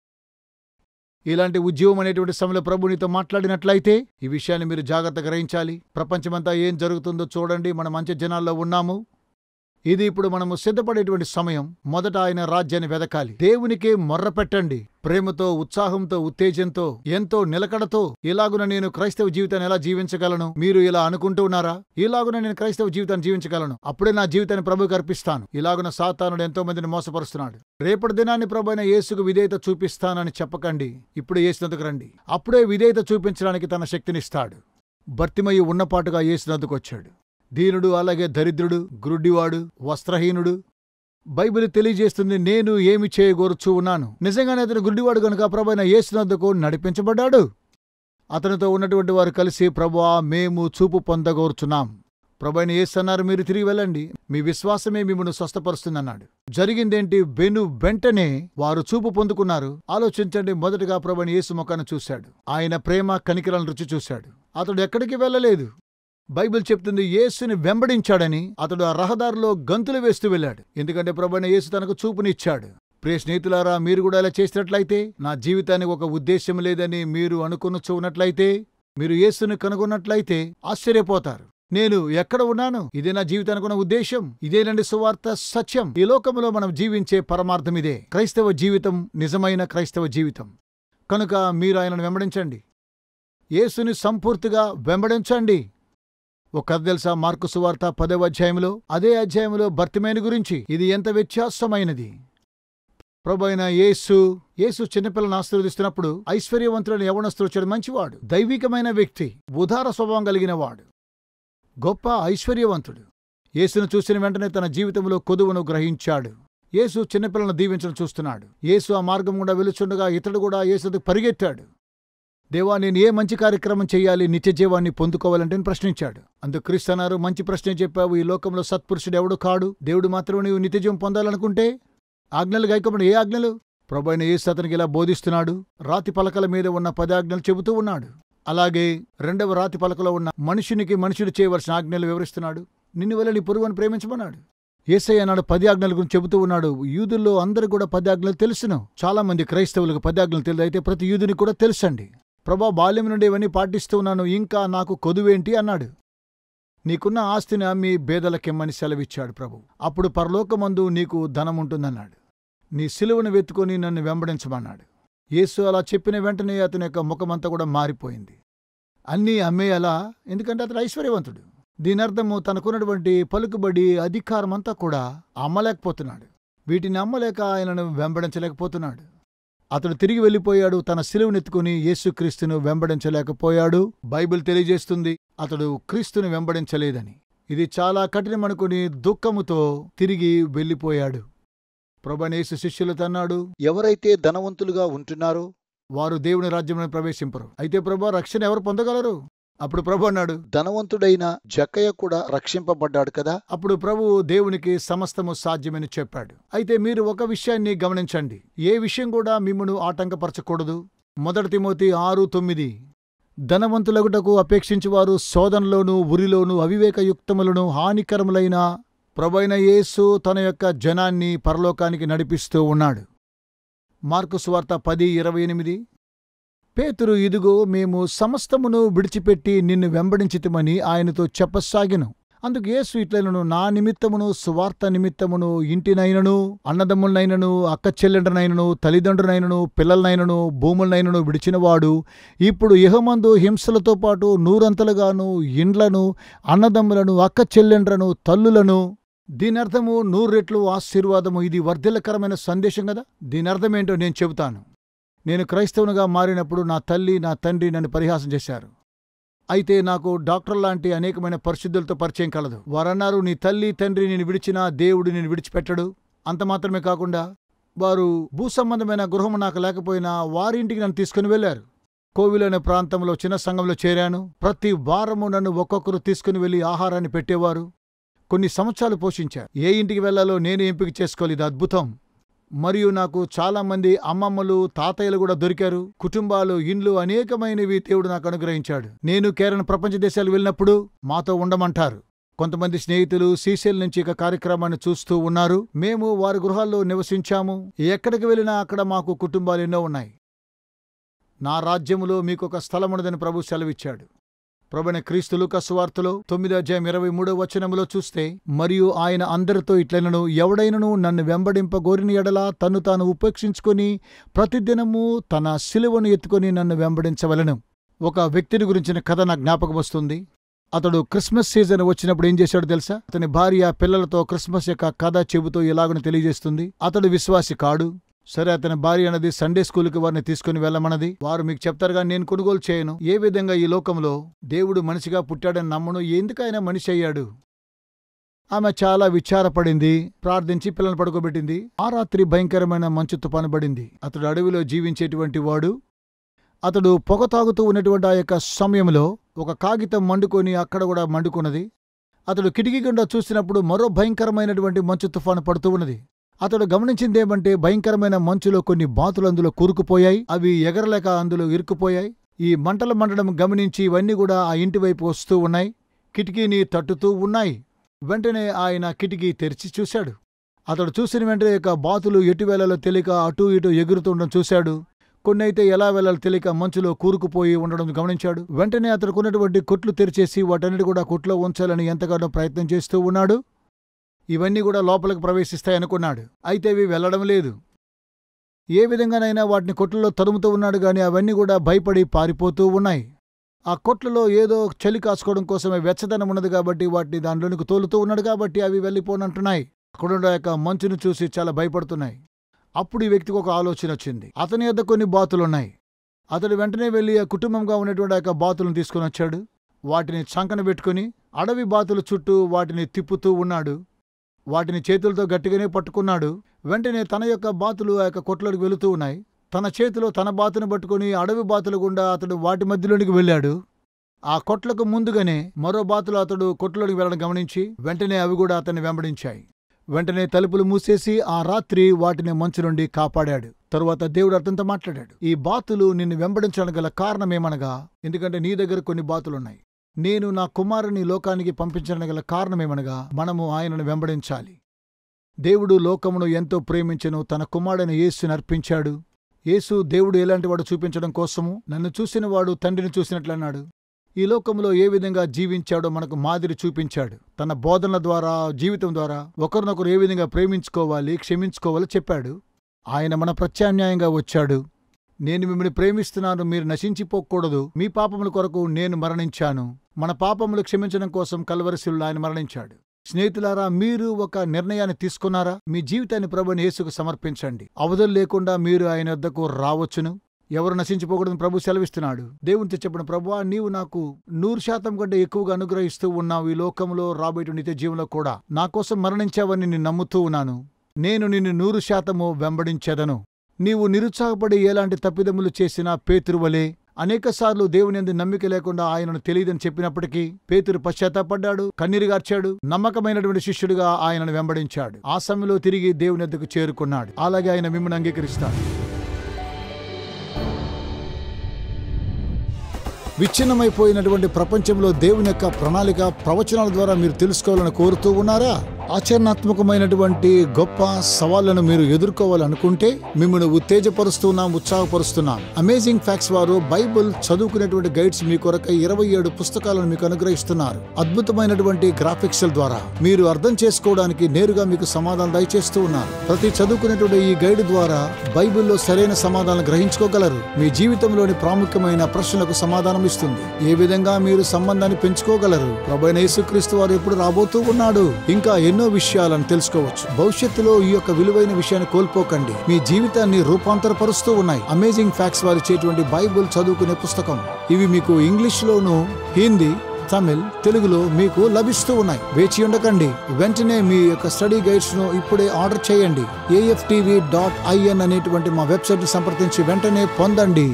Speaker 1: ఇలాంటి ఉద్యమం అనేటువంటి సమయంలో ప్రభు నీతో మాట్లాడినట్లయితే ఈ విషయాన్ని మీరు జాగ్రత్తగా గ్రహించాలి. ప్రపంచమంతా ఏం జరుగుతుందో చూడండి. మనం మంచి జనాల్లో ఉన్నాము. ఇది ఇప్పుడు మనము సిద్ధపడేటువంటి సమయం. మొదట ఆయన రాజ్యాన్ని వెదకాలి. దేవునికి మొర్ర పెట్టండి. ప్రేమతో, ఉత్సాహంతో, ఉత్తేజంతో, ఎంతో నిలకడతో. ఇలాగున నేను క్రైస్తవ జీవితాన్ని ఎలా జీవించగలను? మీరు ఇలా అనుకుంటూ ఉన్నారా? ఇలాగున నేను క్రైస్తవ జీవితాన్ని జీవించగలను, అప్పుడే నా జీవితాన్ని ప్రభువుకి అర్పిస్తాను. ఇలాగున సాతానుడు ఎంతో మందిని మోసపరుస్తున్నాడు. రేపటి దినాన్ని ప్రభు అయిన యేసుకు విధేయత చూపిస్తానని చెప్పకండి. ఇప్పుడే యేసునందుకు రండి. అప్పుడే విధేయత చూపించడానికి తన శక్తినిస్తాడు. బర్తిమయ్యి ఉన్నపాటుగా యేసునందుకు వచ్చాడు. దీనుడు, అలాగే దరిద్రుడు, గ్రుడ్డివాడు, వస్త్రహీనుడు. బైబిల్ తెలియజేస్తుంది, నేను ఏమి చేయగోరుచూ ఉన్నాను. నిజంగానే అతను గుడ్డివాడు గనుక ప్రభువైన యేసునందుకు నడిపించబడ్డాడు. అతనితో ఉన్నటువంటి వారు కలిసి, ప్రభువా, మేము చూపు పొందగోరుచున్నాం. ప్రభువైన యేసు అన్నారు, మీరు తిరిగి వెళ్ళండి, మీ విశ్వాసమే మిమ్మల్ని స్వస్థపరుస్తుందన్నాడు. జరిగిందేంటి? వెను వెంటనే వారు చూపు పొందుకున్నారు. ఆలోచించండి. మొదటగా ప్రభువైన యేసు ముఖాన్ని చూశాడు. ఆయన ప్రేమ కనికరాలను రుచి చూశాడు. అతడు ఎక్కడికి వెళ్ళలేదు. బైబిల్ చెప్తుంది, యేసుని వెంబడించాడని. అతడు ఆ రహదారిలో గంతులు వేస్తూ వెళ్ళాడు. ఎందుకంటే ప్రభువైన యేసు తనకు చూపునిచ్చాడు. ప్రియ స్నేహితులారా, మీరు కూడా ఇలా చేసినట్లయితే, నా జీవితానికి ఒక ఉద్దేశ్యం లేదని మీరు అనుకుని చూనట్లయితే, మీరు యేసుని కనుగొన్నట్లయితే ఆశ్చర్యపోతారు. నేను ఎక్కడ ఉన్నాను? ఇదే నా జీవితానికి ఉన్న ఉద్దేశం. ఇదేనండి సువార్త సత్యం. ఈ లోకంలో మనం జీవించే పరమార్థం ఇదే. క్రైస్తవ జీవితం నిజమైన క్రైస్తవ జీవితం. కనుక మీరు ఆయనను వెంబడించండి. యేసుని సంపూర్తిగా వెంబడించండి. ఒక కథ తెలుసా? మార్కు సువార్త పదవ అధ్యాయంలో, అదే అధ్యాయంలో బర్తిమేయుని గురించి. ఇది ఎంత వ్యత్యాసమైనది. ప్రభువైన యేసు యేసు చిన్నపిల్లను ఆశీర్వదిస్తున్నప్పుడు ఐశ్వర్యవంతుడైన యవనస్తుడు వచ్చాడు. మంచివాడు, దైవికమైన వ్యక్తి, ఉదార స్వభావం కలిగిన వాడు, గొప్ప ఐశ్వర్యవంతుడు. యేసును చూసిన వెంటనే తన జీవితంలో కొదువును గ్రహించాడు. యేసు చిన్నపిల్లను దీవించడం చూస్తున్నాడు. యేసు ఆ మార్గం గుండా వెలుచుండగా ఇతడు కూడా యేసుకు పరిగెత్తాడు. దేవా, నేను ఏ మంచి కార్యక్రమం చేయాలి నిత్య జీవాన్ని పొందుకోవాలంటే ప్రశ్నించాడు. అందుకు క్రీస్తు అన్నారు, మంచి ప్రశ్నే చెప్పావు. ఈ లోకంలో సత్పురుషుడు ఎవడు కాడు. దేవుడు మాత్రమే నీవు నిత్య జీవం పొందాలనుకుంటే ఆజ్ఞలు గైకొమ్మడు. ఏ ఆజ్ఞలు? ప్రభువైన యేసు అతనికి ఇలా బోధిస్తున్నాడు. రాతి పలకల మీద ఉన్న పది ఆజ్ఞలు చెబుతూ ఉన్నాడు. అలాగే రెండవ రాతి పలకలో ఉన్న మనుషునికి మనుషుడు చేయవలసిన ఆజ్ఞలు వివరిస్తున్నాడు. నిన్ను వల్ల నీ పొరుగును ప్రేమించమన్నాడు. యేసయ్య అన్నాడు పది ఆజ్ఞల గురించి చెబుతూ ఉన్నాడు. యూదుల్లో అందరూ కూడా పది ఆజ్ఞలు తెలుసును. చాలా మంది క్రైస్తవులకు పది ఆజ్ఞలు తెలియదు. అయితే ప్రతి యూదుని కూడా తెలుసండి. ప్రభా, బాల్యం నుండి ఇవన్నీ పాటిస్తూ ఉన్నాను, ఇంకా నాకు కొదువేంటి అన్నాడు. నీకున్న ఆస్తిని అమ్మి బేదలకిమ్మని సెలవిచ్చాడు ప్రభు. అప్పుడు పరలోకమందు నీకు ధనముంటుందన్నాడు. నీ సిలువను వెతుకొని నన్ను వెంబడించమన్నాడు. యేసు అలా చెప్పిన వెంటనే అతని యొక్క ముఖమంతా కూడా మారిపోయింది. అన్నీ అమ్మేయాలా? ఎందుకంటే అతడు ఐశ్వర్యవంతుడు. దీనర్థము తనకున్నటువంటి పలుకుబడి, అధికారమంతా కూడా అమ్మలేకపోతున్నాడు. వీటిని అమ్మలేక ఆయనను వెంబడించలేకపోతున్నాడు. అతడు తిరిగి వెళ్ళిపోయాడు. తన సిలువనెత్తుకుని యేసుక్రీస్తును వెంబడించలేకపోయాడు. బైబిల్ తెలియజేస్తుంది అతడు క్రీస్తుని వెంబడించలేదని. ఇది చాలా కఠినమనుకుని దుఃఖముతో తిరిగి వెళ్ళిపోయాడు. ప్రభువైన యేసు శిష్యులతో అన్నాడు,
Speaker 2: ఎవరైతే ధనవంతులుగా ఉంటున్నారో
Speaker 1: వారు దేవుని రాజ్యంలో ప్రవేశింపరు. అయితే ప్రభువా, రక్షణ ఎవరు పొందగలరు? అప్పుడు ప్రభు అన్నాడు,
Speaker 2: ధనవంతుడైన జక్కయ్య కూడా రక్షింపబడ్డాడు కదా.
Speaker 1: అప్పుడు ప్రభువు దేవునికి సమస్తము సాధ్యమని చెప్పాడు. అయితే మీరు ఒక విషయాన్ని గమనించండి. ఏ విషయం కూడా మిమ్మును ఆటంకపరచకూడదు. మొదటి తిమోతి ఆరు తొమ్మిది. ధనవంతులగుటకు అపేక్షించువారు శోధనలోను ఉరిలోను అవివేకయుక్తములను హానికరములైన ప్రభువైన యేసు తన యొక్క జనాన్ని పరలోకానికి నడిపిస్తూ ఉన్నాడు. మార్కు సువార్త పది ఇరవై ఎనిమిది. పేతురు, ఇదిగో మేము సమస్తమును విడిచిపెట్టి నిన్ను వెంబడించితిమని ఆయనతో చెప్పసాగెను. అందుకు యేసు ఇట్లనను, నా నిమిత్తమును సువార్త నిమిత్తమును ఇంటినైనను అన్నదమ్ములనైనను అక్క చెల్లెండ్రనైనను తల్లిదండ్రులనైనను పిల్లలనైనను భూములనైనను విడిచినవాడు ఇప్పుడు ఇహమందు హింసలతో పాటు నూరంతలుగాను ఇండ్లను అన్నదమ్ములను అక్క చెల్లెండ్రను తల్లులను. దీనర్థము నూరు రెట్లు ఆశీర్వాదము. ఇది వర్ధిల్లకరమైన సందేశం కదా. దీనర్థమేంటో నేను చెబుతాను. నేను క్రైస్తవునిగా మారినప్పుడు నా తల్లి నా తండ్రి నన్ను పరిహాసం చేశారు. అయితే నాకు డాక్టర్ లాంటి అనేకమైన పరిశుద్ధులతో పరిచయం కలదు. వారన్నారు, నీ తల్లి తండ్రి నేను విడిచినా దేవుడు నేను విడిచిపెట్టడు. అంత మాత్రమే కాకుండా వారు భూసంబంధమైన గృహము నాకు లేకపోయినా వారింటికి నన్ను తీసుకుని వెళ్లారు. కోవిలనే ప్రాంతంలో చిన్న సంఘంలో చేరాను. ప్రతి వారము నన్ను ఒక్కొక్కరు తీసుకుని వెళ్లి ఆహారాన్ని పెట్టేవారు. కొన్ని సంవత్సరాలు పోషించారు. ఏ ఇంటికి వెళ్లాలో నేను ఎంపిక చేసుకోవాలి. ఇది అద్భుతం. మరియు నాకు చాలామంది అమ్మమ్మలు తాతయ్యలు కూడా దొరికారు. కుటుంబాలు, ఇండ్లు అనేకమైనవి దేవుడు నాకు అనుగ్రహించాడు. నేను కేరళ ప్రపంచ దేశాలు వెళ్ళినప్పుడు మాతో ఉండమంటారు. కొంతమంది స్నేహితులు శ్రీశైలం నుంచి ఇక కార్యక్రమాన్ని చూస్తూ ఉన్నారు. మేము వారి గృహాల్లో నివసించాము. ఎక్కడికి వెళ్ళినా అక్కడ మాకు కుటుంబాలు ఎన్నో ఉన్నాయి. నా రాజ్యములో మీకొక స్థలమున్నదని ప్రభు సెలవిచ్చాడు. ప్రభువైన క్రీస్తు లూకా సువార్తలో తొమ్మిదో అధ్యాయం ఇరవై మూడో వచనములో చూస్తే, మరియు ఆయన అందరితో ఇట్లనను, ఎవడైనను నన్ను వెంబడింపగోరిన ఎడల తన్ను తాను ఉపేక్షించుకొని ప్రతిదినము తన సిలువను ఎత్తుకొని నన్ను వెంబడించవలెను. ఒక వ్యక్తిని గురించిన కథ నా జ్ఞాపకం వస్తుంది. అతడు క్రిస్మస్ సీజన్ వచ్చినప్పుడు ఏం చేశాడో తెలుసా? అతని భార్య పిల్లలతో క్రిస్మస్ యొక్క కథ చెబుతూ ఇలాగని తెలియజేస్తుంది. అతడు విశ్వాసి కాడు. సరే, అతని భార్య అన్నది సండే స్కూల్కి వారిని తీసుకుని వెళ్ళమన్నది. వారు మీకు చెప్తారుగా, నేను కొనుగోలు చేయను. ఏ విధంగా ఈ లోకంలో దేవుడు మనిషిగా పుట్టాడని నమ్మను. ఎందుకు ఆయన మనిషి అయ్యాడు? ఆమె చాలా విచారపడింది. ప్రార్థించి పిల్లలు పడుకోబెట్టింది. ఆ రాత్రి భయంకరమైన మంచు తుపాను పడింది. అతడు అడవిలో జీవించేటువంటి వాడు. అతడు పొగ తాగుతూ ఉన్నటువంటి ఆ యొక్క సమయంలో ఒక కాగితం మండుకొని అక్కడ కూడా మండుకున్నది. అతడు కిటికీ గుండా చూసినప్పుడు మరో భయంకరమైనటువంటి మంచు తుఫాను పడుతూ ఉన్నది. అతడు గమనించిందేమంటే, భయంకరమైన మంచులో కొన్ని బాతులు అందులో కూరుకుపోయాయి. అవి ఎగరలేక అందులో ఇరుక్కుపోయాయి. ఈ మంటలు మండడం గమనించి ఇవన్నీ కూడా ఆ ఇంటి వైపు వస్తూ ఉన్నాయి. కిటికీని తట్టుతూ ఉన్నాయి. వెంటనే ఆయన కిటికీ తెరిచి చూశాడు. అతడు చూసిన వెంటనే యొక్క బాతులు ఎటువేళలో తెలియక అటూ ఇటూ ఎగురుతుండడం చూశాడు. కొన్ని అయితే ఎలా వెళ్ళాలి తెలియక మంచులో కూరుకుపోయి ఉండడం గమనించాడు. వెంటనే అతనికి ఉన్నటువంటి కొట్లు తెరిచేసి వాటన్నిటి కూడా కొట్లో ఉంచాలని ఎంతగానో ప్రయత్నం చేస్తూ ఉన్నాడు. ఇవన్నీ కూడా లోపలికి ప్రవేశిస్తాయనుకున్నాడు. అయితే ఇవి వెళ్లడం లేదు. ఏ విధంగానైనా వాటిని కొట్లలో తరుముతూ ఉన్నాడు గాని అవన్నీ కూడా భయపడి పారిపోతూ ఉన్నాయి. ఆ కొట్లలో ఏదో చలి కాసుకోవడం కోసమే వెచ్చదనం ఉన్నది కాబట్టి వాటిని దానిలోనికి తోలుతూ ఉన్నాడు కాబట్టి అవి వెళ్ళిపోనంటున్నాయి. అక్కడున్న యొక్క మంచును చూసి చాలా భయపడుతున్నాయి. అప్పుడు ఈ వ్యక్తికి ఒక ఆలోచన వచ్చింది. అతని వద్ద కొన్ని బాతులున్నాయి. అతడు వెంటనే వెళ్ళి ఆ కుటుంబంగా ఉన్నటువంటి ఆ యొక్క బాతులను తీసుకుని వచ్చాడు. వాటిని చంకన పెట్టుకుని అడవి బాతుల చుట్టూ వాటిని తిప్పుతూ ఉన్నాడు. వాటిని చేతులతో గట్టిగానే పట్టుకున్నాడు. వెంటనే తన యొక్క బాతులు ఆ యొక్క కొట్లోకి వెళుతూ ఉన్నాయి. తన చేతిలో తన బాతును పట్టుకుని అడవి బాతుల గుండా అతడు వాటి మధ్యలోనికి వెళ్ళాడు. ఆ కొట్లకు ముందుగానే మరో బాతులు అతడు కొట్లోకి వెళ్ళడం గమనించి వెంటనే అవి కూడా అతన్ని వెంబడించాయి. వెంటనే తలుపులు మూసేసి ఆ రాత్రి వాటిని మంచు నుండి కాపాడాడు. తరువాత దేవుడు అతనితో మాట్లాడాడు. ఈ బాతులు నిన్ను వెంబడించడానికి గల కారణమేమనగా, ఎందుకంటే నీ దగ్గర కొన్ని బాతులున్నాయి. నేను నా కుమారుని లోకానికి పంపించడానికి గల కారణమేమనగా మనము ఆయనను వెంబడించాలి. దేవుడు లోకమును ఎంతో ప్రేమించెను, తన కుమారుడైన యేసుని అర్పించాడు. యేసు దేవుడు ఎలాంటి వాడు చూపించడం కోసము నన్ను చూసిన వాడు తండ్రిని చూసినట్లన్నాడు. ఈ లోకంలో ఏ విధంగా జీవించాడో మనకు మాదిరి చూపించాడు. తన బోధనల ద్వారా, జీవితం ద్వారా ఒకరినొకరు ఏ విధంగా ప్రేమించుకోవాలి, క్షమించుకోవాలో చెప్పాడు. ఆయన మన ప్రత్యామ్నాయంగా వచ్చాడు. నేను మిమ్మల్ని ప్రేమిస్తున్నాను, మీరు నశించిపోకూడదు, మీ పాపముల కొరకు నేను మరణించాను. మన పాపములు క్షమించడం కోసం కల్వరి శిలువలో ఆయన మరణించాడు. స్నేహితులారా, మీరు ఒక నిర్ణయాన్ని తీసుకున్నారా? మీ జీవితాన్ని ప్రభువైన యేసుకు సమర్పించండి. అవధులు లేకుండా మీరు ఆయన వద్దకు రావచ్చును. ఎవరు నశించిపోకూడదని ప్రభు సెలవిస్తున్నాడు. దేవునితో చెప్పిన, ప్రభువా, నీవు నాకు నూరు శాతం కంటే ఎక్కువగా అనుగ్రహిస్తూ ఉన్నావు. ఈ లోకంలో రాబోయే నిత్య జీవంలో కూడా నా కోసం మరణించావని నేను నమ్ముతూ ఉన్నాను. నేను నిన్ను నూరు శాతము వెంబడించెదను. నీవు నిరుత్సాహపడి ఎలాంటి తప్పిదములు చేసినా పేతురువలే అనేకసార్లు దేవుని యందు నమ్మిక లేకుండా ఆయనను తెలియదని చెప్పినప్పటికీ పేతురు పశ్చాత్తాపడ్డాడు, కన్నీరుగార్చాడు, నమ్మకమైనటువంటి శిష్యుడిగా ఆయనను వెంబడించాడు. ఆ సమయంలో తిరిగి దేవుని యొద్దకు చేరుకున్నాడు. అలాగే ఆయన మిమ్మల్ని అంగీకరిస్తాడు. విచ్ఛిన్నమైపోయినటువంటి ప్రపంచంలో దేవుని యొక్క ప్రణాళిక ప్రవచనాల ద్వారా మీరు తెలుసుకోవాలని కోరుతూ ఉన్నారా? ఆచరణాత్మకమైనటువంటి గొప్ప సవాళ్లను మీరు ఎదుర్కోవాలనుకుంటే మిమ్మల్ని ఉత్తేజపరుస్తున్నాం, ఉత్సాహపరుస్తున్నాం. అమేజింగ్ ఫ్యాక్ట్స్ వారు బైబిల్ చదువుకునేటువంటి గైడ్స్ మీ కొరకై ఇరవై ఏడు పుస్తకాలను మీకు అనుగ్రహిస్తున్నారు. అద్భుతమైనటువంటి గ్రాఫిక్స్ ద్వారా మీరు అర్థం చేసుకోవడానికి నేరుగా మీకు సమాధానం దయచేస్తూ ఉన్నారు. ప్రతి చదువుకునేటువంటి ఈ గైడ్ ద్వారా బైబిల్లో సరైన సమాధానం గ్రహించుకోగలరు. మీ జీవితంలోని ప్రాముఖ్యమైన ప్రశ్నలకు సమాధానం ఇస్తుంది. ఏ విధంగా మీరు సంబంధాన్ని పెంచుకోగలరు? ప్రభువైన యేసుక్రీస్తు వారు ఎప్పుడు రాబోతూ ఉన్నాడు? ఇంకా ఎన్నో విషయాలను తెలుసుకోవచ్చు. భవిష్యత్తులో ఈ యొక్క విలువైన విషయాన్ని కోల్పోకండి. మీ జీవితాన్ని రూపాంతరపరుస్తూ ఉన్నాయి అమేజింగ్ ఫ్యాక్ట్స్ వారు ఇచ్చేటువంటి బైబిల్ చదువుకునే పుస్తకం. ఇవి మీకు ఇంగ్లీష్ లోను, హిందీ, తమిళ్, తెలుగులో మీకు లభిస్తూ ఉన్నాయి. వేచి ఉండకండి. వెంటనే మీ యొక్క స్టడీ గైడ్స్ ను ఇప్పుడే ఆర్డర్ చేయండి. ఏఎఫ్టీవీ డాట్ ఐఎన్ అనేటువంటి మా వెబ్సైట్ ని సంప్రదించి వెంటనే పొందండి.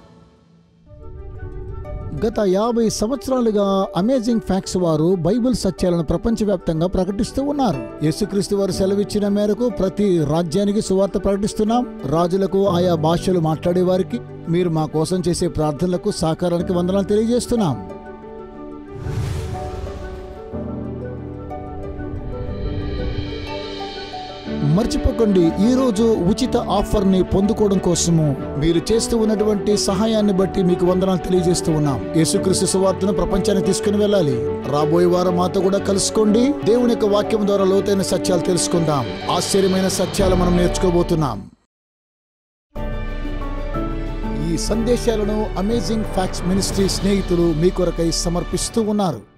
Speaker 1: గత యాభై సంవత్సరాలుగా అమేజింగ్ ఫ్యాక్ట్స్ వారు బైబిల్ సత్యాలను ప్రపంచవ్యాప్తంగా ప్రకటిస్తూ ఉన్నారు. యేసుక్రీస్తు వారు సెలవిచ్చిన మేరకు ప్రతి రాజ్యానికి సువార్త ప్రకటిస్తున్నాం. రాజులకు, ఆయా భాషలు మాట్లాడే వారికి, మీరు మా కోసం చేసే ప్రార్థనలకు, సహకారానికి వందనాలు తెలియజేస్తున్నాం. మర్చిపోకండి, ఈ రోజు ఉచిత ఆఫర్ ని పొందుకోవడం కోసము మీరు చేస్తూ ఉన్నటువంటి సహాయాన్ని బట్టి మీకు వందనాలు తెలియజేస్తూ ఉన్నాం. యేసుక్రీస్తు సువార్తను ప్రపంచానికి తీసుకుని వెళ్ళాలి. రాబోయే వారం మాతో కూడా కలుసుకోండి. దేవుని యొక్క వాక్యం ద్వారా లోతైన సత్యాలు తెలుసుకుందాం. ఆశ్చర్యమైన సత్యాలు మనం నేర్చుకోబోతున్నాం. ఈ సందేశాలను అమేజింగ్ ఫ్యాక్ట్స్ మినిస్ట్రీ స్నేహితులు మీ కొరకై సమర్పిస్తూ ఉన్నారు.